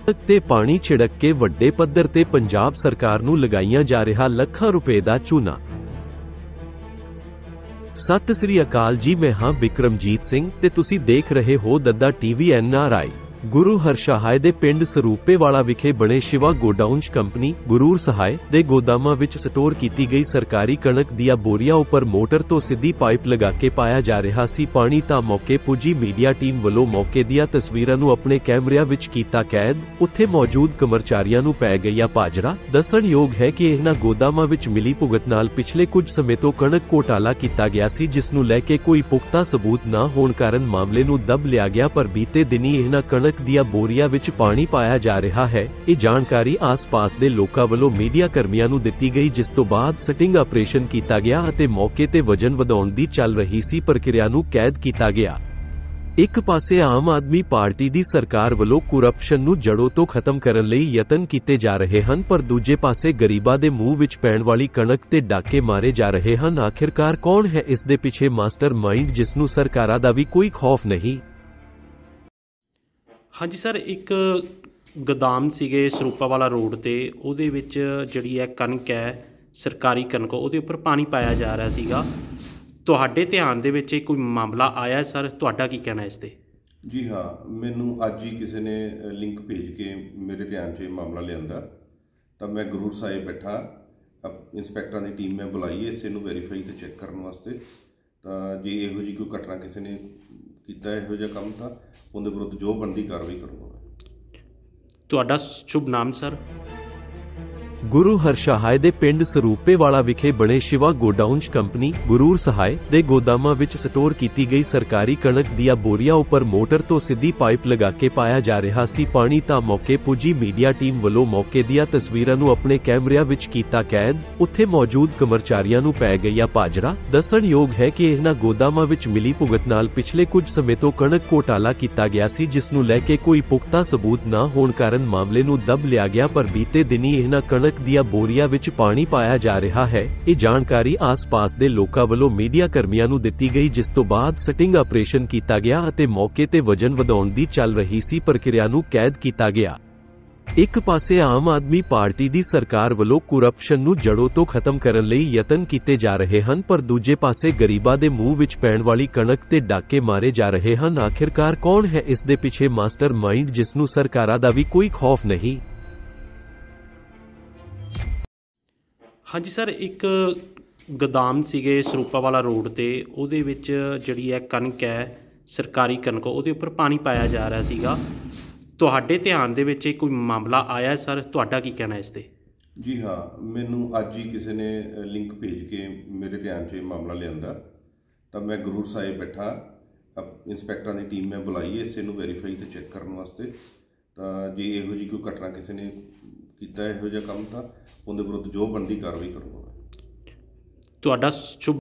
ਤੇ ਪਾਣੀ ਛਿੜਕ ਕੇ ਵੱਡੇ ਪੱਧਰ ਤੇ ਪੰਜਾਬ ਸਰਕਾਰ ਨੂੰ ਲਗਾਈਆਂ ਜਾ ਰਿਹਾ ਲੱਖਾਂ ਰੁਪਏ ਦਾ ਚੂਨਾ। ਸਤਿ ਸ੍ਰੀ ਅਕਾਲ ਜੀ, ਮੈਂ ਹਾਂ ਬਿਕਰਮਜੀਤ ਸਿੰਘ ਤੇ ਤੁਸੀਂ ਦੇਖ ਰਹੇ ਹੋ ਦੱਦਾ ਟੀਵੀ NRI। ਗੁਰੂ ਹਰਸਹਾਏ ਦੇ ਪਿੰਡ ਸਰੂਪੇਵਾਲਾ ਵਿਖੇ ਬਣੇ ਸ਼ਿਵਾ ਗੋਡਾਊਨਜ਼ ਕੰਪਨੀ ਗੁਰੂਰ ਸਹਾਏ ਦੇ ਗੋਦਾਮਾਂ ਵਿੱਚ ਸਟੋਰ ਕੀਤੀ ਗਈ ਸਰਕਾਰੀ ਕਣਕ ਦੀਆਂ ਬੋਰੀਆਂ ਉੱਪਰ ਮੋਟਰ ਤੋਂ ਸਿੱਧੀ ਪਾਈਪ ਲਗਾ ਕੇ ਪਾਇਆ ਜਾ ਰਿਹਾ ਸੀ ਪਾਣੀ। ਤਾਂ ਮੌਕੇ ਪੁੱਜੀ ਮੀਡੀਆ ਟੀਮ ਵੱਲੋਂ ਮੌਕੇ ਦੀਆਂ ਤਸਵੀਰਾਂ ਨੂੰ ਆਪਣੇ ਕੈਮਰਿਆਂ ਵਿੱਚ ਕੀਤਾ ਕੈਦ। ਉੱਥੇ ਮੌਜੂਦ ਕਰਮਚਾਰੀਆਂ ਨੂੰ ਪੈ ਗਈਆਂ ਭਾਜੜਾ। ਦੱਸਣਯੋਗ ਹੈ ਕਿ ਇਹਨਾਂ ਗੋਦਾਮਾਂ ਵਿੱਚ ਮਿਲੀ ਭੁਗਤ ਨਾਲ ਪਿਛਲੇ ਕੁਝ ਸਮੇਂ ਤੋਂ ਕਣਕ ਘੋਟਾਲਾ ਕੀਤਾ ਗਿਆ ਸੀ, ਜਿਸ ਨੂੰ ਲੈ ਕੇ ਕੋਈ ਪੁਖਤਾ ਸਬੂਤ ਨਾ ਹੋਣ ਕਾਰਨ ਮਾਮਲੇ ਨੂੰ ਦਬ ਲਿਆ ਗਿਆ। ਪਰ ਬੀਤੇ ਦਿਨੀ ਇਹਨਾਂ ਕਣਕ ਦੀਆਂ ਬੋਰੀਆਂ ਵਿੱਚ ਪਾਣੀ ਪਾਇਆ ਜਾ ਰਿਹਾ ਹੈ। ਇਹ ਜਾਣਕਾਰੀ ਆਸ-ਪਾਸ ਦੇ ਲੋਕਾਂ ਵੱਲੋਂ ਮੀਡੀਆ ਕਰਮੀਆਂ ਨੂੰ ਦਿੱਤੀ ਗਈ, ਜਿਸ ਤੋਂ ਬਾਅਦ ਸਟਿੰਗ ਆਪਰੇਸ਼ਨ ਕੀਤਾ ਗਿਆ ਅਤੇ ਮੌਕੇ ਤੇ ਵਜਨ ਵਧਾਉਣ ਦੀ ਚੱਲ ਰਹੀ ਸੀ ਪ੍ਰਕਿਰਿਆ ਨੂੰ ਕੈਦ ਕੀਤਾ ਗਿਆ। ਇੱਕ ਪਾਸੇ ਆਮ ਆਦਮੀ ਪਾਰਟੀ ਦੀ ਸਰਕਾਰ ਵੱਲੋਂ ਕਰਪਸ਼ਨ ਨੂੰ ਜੜੋਂ ਤੋਂ ਖਤਮ ਕਰਨ ਲਈ ਯਤਨ ਕੀਤੇ ਜਾ ਰਹੇ ਹਨ, ਪਰ ਦੂਜੇ ਪਾਸੇ ਗਰੀਬਾਂ ਦੇ ਮੂੰਹ ਵਿੱਚ ਪੈਣ ਵਾਲੀ ਕਣਕ ਤੇ ਡਾਕੇ ਮਾਰੇ ਜਾ ਰਹੇ ਹਨ। ਆਖਿਰਕਾਰ ਕੌਣ ਹੈ ਇਸ ਦੇ ਪਿੱਛੇ ਮਾਸਟਰ ਮਾਈਂਡ, ਜਿਸ ਨੂੰ ਸਰਕਾਰਾਂ ਦਾ ਵੀ ਕੋਈ ਖੌਫ ਨਹੀਂ? ਹਾਂਜੀ ਸਰ, ਇੱਕ ਗੋਦਾਮ ਸੀਗੇ ਸਰੂਪਾਵਾਲਾ ਰੋਡ ਤੇ, ਉਹਦੇ ਵਿੱਚ ਜਿਹੜੀ ਹੈ ਕਣਕ ਹੈ ਸਰਕਾਰੀ ਕਣਕ, ਉਹਦੇ ਉੱਪਰ ਪਾਣੀ ਪਾਇਆ ਜਾ ਰਿਹਾ ਸੀਗਾ। ਤੁਹਾਡੇ ਧਿਆਨ ਦੇ ਵਿੱਚ ਕੋਈ ਮਾਮਲਾ ਆਇਆ ਸਰ? ਤੁਹਾਡਾ ਕੀ ਕਹਿਣਾ ਇਸ ਤੇ? ਜੀ ਹਾਂ, ਮੈਨੂੰ ਅੱਜ ਹੀ ਕਿਸੇ ਨੇ ਲਿੰਕ ਭੇਜ ਕੇ ਮੇਰੇ ਧਿਆਨ 'ਚ ਇਹ ਮਾਮਲਾ ਲਿਆਂਦਾ, ਤਾਂ ਮੈਂ ਗੁਰੂਰ ਸਾਹਿਬ ਬੈਠਾ, ਇੰਸਪੈਕਟਰਾਂ ਦੀ ਟੀਮ ਮੈਂ ਬੁਲਾਈ ਇਸੇ ਨੂੰ ਵੈਰੀਫਾਈ ਤੇ ਚੈੱਕ ਕਰਨ ਵਾਸਤੇ। ਤਾਂ ਜੇ ਇਹੋ ਜਿਹੀ ਕੋਈ ਘਟਨਾ ਕਿਸੇ ਨੇ ਕੀਤਾ ਇਹੋ ਜਿਹਾ ਕੰਮ, ਤਾਂ ਉਹਦੇ ਵਿਰੁੱਧ ਜੋ ਬਣਦੀ ਕਾਰਵਾਈ ਕਰੂੰਗਾ। ਤੁਹਾਡਾ ਸ਼ੁਭ ਨਾਮ ਸਰ? ਗੁਰੂ ਹਰਸਹਾਏ ਦੇ ਪਿੰਡ ਸਰੂਪੇਵਾਲਾ ਵਿਖੇ ਬਣੇ ਸ਼ਿਵਾ ਗੋਡਾਊਨਜ਼ ਕੰਪਨੀ ਗੁਰੂਰ ਸਹਾਏ ਦੇ ਗੋਦਾਮਾਂ ਵਿੱਚ ਸਟੋਰ ਕੀਤੀ ਗਈ ਸਰਕਾਰੀ ਕਣਕ ਦੀਆਂ ਬੋਰੀਆਂ ਉੱਪਰ ਮੋਟਰ ਤੋਂ ਸਿੱਧੀ ਪਾਈਪ ਲਗਾ ਕੇ ਪਾਇਆ ਜਾ ਰਿਹਾ ਸੀ ਪਾਣੀ। ਤਾਂ ਮੌਕੇ ਪੁੱਜੀ ਮੀਡੀਆ ਟੀਮ ਵੱਲੋਂ ਮੌਕੇ ਦੀਆਂ ਤਸਵੀਰਾਂ ਨੂੰ ਆਪਣੇ ਕੈਮਰਿਆਂ ਵਿੱਚ ਕੀਤਾ ਕੈਦ। ਉੱਥੇ ਮੌਜੂਦ ਕਰਮਚਾਰੀਆਂ ਨੂੰ ਪੈ ਗਈਆਂ ਭਾਜੜਾ। ਦੱਸਣਯੋਗ ਹੈ ਕਿ ਇਹਨਾਂ ਗੋਦਾਮਾਂ ਵਿੱਚ ਮਿਲੀ ਭੁਗਤ ਨਾਲ ਪਿਛਲੇ ਕੁਝ ਸਮੇਂ ਤੋਂ ਕਣਕ ਘੋਟਾਲਾ ਕੀਤਾ ਗਿਆ ਸੀ, ਜਿਸ ਨੂੰ ਲੈ ਕੇ ਕੋਈ ਪੁਖਤਾ ਸਬੂਤ ਨਾ ਹੋਣ ਕਾਰਨ ਮਾਮਲੇ ਨੂੰ ਦਬ ਲਿਆ ਗਿਆ। ਪਰ ਬੀਤੇ ਦਿਨੀ ਇਹਨਾਂ ਕਣਕ ਦੀਆਂ ਬੋਰੀਆਂ ਵਿੱਚ ਪਾਣੀ ਪਾਇਆ ਜਾ ਰਿਹਾ ਹੈ। ਇਹ ਜਾਣਕਾਰੀ ਆਸ-ਪਾਸ ਦੇ ਲੋਕਾਂ ਵੱਲੋਂ ਮੀਡੀਆ ਕਰਮੀਆਂ ਨੂੰ ਦਿੱਤੀ ਗਈ, ਜਿਸ ਤੋਂ ਬਾਅਦ ਸਟਿੰਗ ਆਪਰੇਸ਼ਨ ਕੀਤਾ ਗਿਆ ਅਤੇ ਮੌਕੇ ਤੇ ਵਜਨ ਵਧਾਉਣ ਦੀ ਚੱਲ ਰਹੀ ਸੀ ਪ੍ਰਕਿਰਿਆ ਨੂੰ ਕੈਦ ਕੀਤਾ ਗਿਆ। ਇੱਕ ਪਾਸੇ ਆਮ ਆਦਮੀ ਪਾਰਟੀ ਦੀ ਸਰਕਾਰ ਵੱਲੋਂ ਕਰਪਸ਼ਨ ਨੂੰ ਜੜੋਂ ਤੋਂ ਖਤਮ ਕਰਨ ਲਈ ਯਤਨ ਕੀਤੇ ਜਾ ਰਹੇ ਹਨ, ਪਰ ਦੂਜੇ ਪਾਸੇ ਗਰੀਬਾਂ ਦੇ ਮੂੰਹ ਵਿੱਚ ਪੈਣ ਵਾਲੀ ਕਣਕ ਤੇ ਡਾਕੇ ਮਾਰੇ ਜਾ ਰਹੇ ਹਨ। ਆਖਿਰਕਾਰ ਕੌਣ ਹੈ ਇਸ ਦੇ ਪਿੱਛੇ ਮਾਸਟਰ ਮਾਈਂਡ, ਜਿਸ ਨੂੰ ਸਰਕਾਰਾਂ ਦਾ ਵੀ ਕੋਈ ਖੌਫ ਨਹੀਂ? ਹਾਂਜੀ ਸਰ, ਇੱਕ ਗੋਦਾਮ ਸੀਗੇ ਸਰੂਪਾਵਾਲਾ ਰੋਡ ਤੇ, ਉਹਦੇ ਵਿੱਚ ਜਿਹੜੀ ਹੈ ਕਣਕ ਹੈ ਸਰਕਾਰੀ ਕਣਕ, ਉਹਦੇ ਉੱਪਰ ਪਾਣੀ ਪਾਇਆ ਜਾ ਰਿਹਾ ਸੀਗਾ। ਤੁਹਾਡੇ ਧਿਆਨ ਦੇ ਵਿੱਚ ਕੋਈ ਮਾਮਲਾ ਆਇਆ ਸਰ? ਤੁਹਾਡਾ ਕੀ ਕਹਿਣਾ ਇਸ ਤੇ? ਜੀ ਹਾਂ, ਮੈਨੂੰ ਅੱਜ ਹੀ ਕਿਸੇ ਨੇ ਲਿੰਕ ਭੇਜ ਕੇ ਮੇਰੇ ਧਿਆਨ 'ਚ ਇਹ ਮਾਮਲਾ ਲਿਆਂਦਾ, ਤਾਂ ਮੈਂ ਗੁਰੂਰ ਸਾਹਿਬ ਬੈਠਾ, ਇੰਸਪੈਕਟਰਾਂ ਦੀ ਟੀਮ ਮੈਂ ਬੁਲਾਈ ਇਸੇ ਨੂੰ ਵੈਰੀਫਾਈ ਤੇ ਚੈੱਕ ਕਰਨ ਵਾਸਤੇ। ਤਾਂ ਜੇ ਇਹੋ ਜਿਹੀ ਕੋਈ ਘਟਨਾ ਕਿਸੇ ਨੇ ਕੀਤਾ ਇਹੋ ਜਿਹਾ ਕੰਮ, ਤਾਂ ਉਹਦੇ ਵਿਰੁੱਧ ਜੋ ਬਣਦੀ ਕਾਰਵਾਈ ਕਰੂੰਗਾ। ਤੁਹਾਡਾ ਸ਼ੁਭ